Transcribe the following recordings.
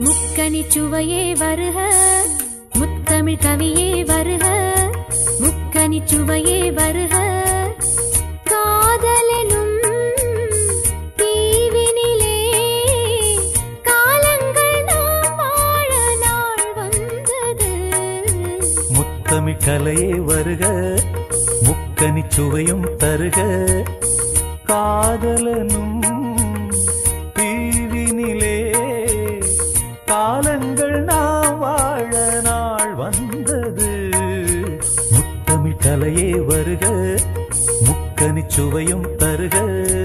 முக்கனி சுவையே வருக, முத்தமிழ் கவியே வருக, முக்கனி சுவையே வருக. காதலெனும் தீவினிலே காலங்கள் நாம் வாழ நாள் வந்தது. முத்தமிழ் கலையே வருக, முக்கனி சுவையும் தருக. காதலனும் தீவினிலே காலங்கள் நாம் வாழ நாள் வந்தது. முத்தமிழ் கலையே வருக, முக்கனி சுவையும் தருக.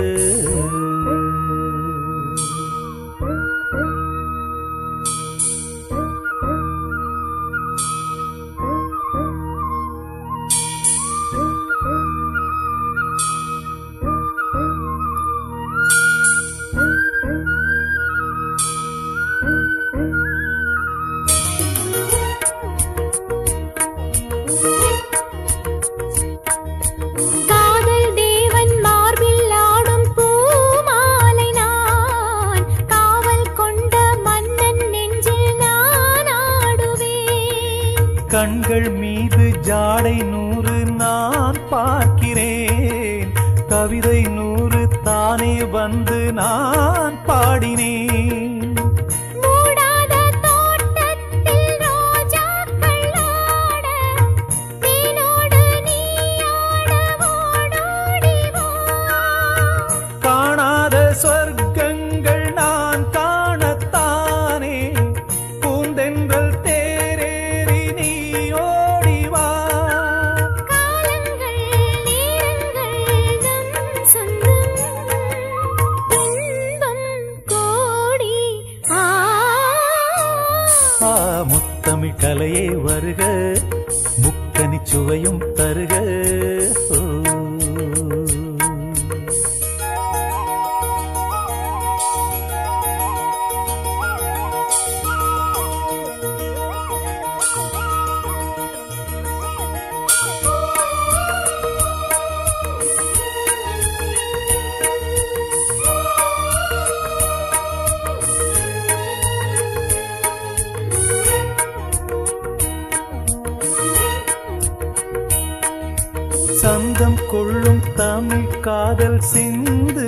கண்கள் மீது ஜாடை 100 நான் பார்க்கிறேன், கவிதை 100 தானே வந்து நான் பாடினேன். மூடாத தோட்டத்தில் ரோஜாக்கள் ஆட, தேனோடு நீ ஆட ஓடோடி வா. காணாத சொர்க்கங்கள் நான் காணத்தானே, பூந்தென்றல் தேரேறி நீ ஓடி வா. காலங்கள் நேரங்கள் நம் சொந்தம், இன்பம் கோடி. முத்தமிழ் கலையே வருக, முக்கனி சுவையும் தருக. சந்தம் கொள்ளும் தமிழ் காதல் சிந்து,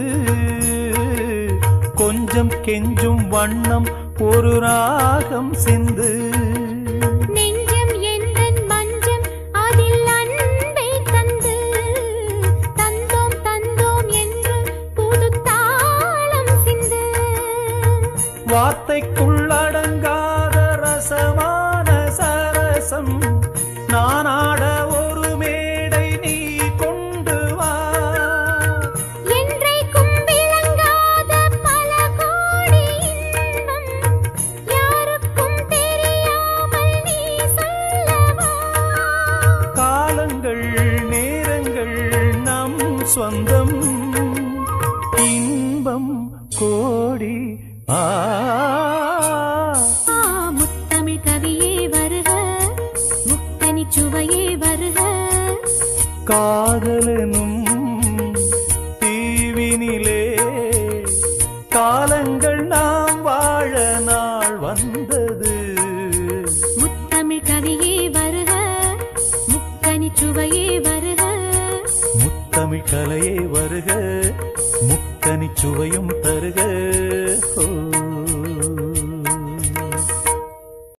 கொஞ்சம் கெஞ்சும் வண்ணம் ஒரு ராகம் சிந்து. நெஞ்சம் எந்தன் மஞ்சம் அதில் அன்பை தந்து, தந்தோம் தந்தோம் என்று புது தாளம் சிந்து. வார்த்தைக்குள்ளடங்காத ரசமான சரசம் நானாட ஒரு மேடை நீ கொண்டு வா. என்றைக்கும் விளங்காத பல கோடி இன்பம் யாருக்கும் தெரியாமல் நீ சொல்லவா. காலங்கள் நேரங்கள் நம் சொந்தம், இன்பம் கோடி. முத்தமிழ் கவியே வருக, முக்கனி சுவையே வருக. காதலனும் தீவினிலே காலங்கள் நாம் வாழ நாள் வந்தது. முத்தமிழ் கவியே வருக, முக்கனி சுவையே வருக. முத்தமிழ் கலையே வருக, முக்கனி சுவையும் தருக.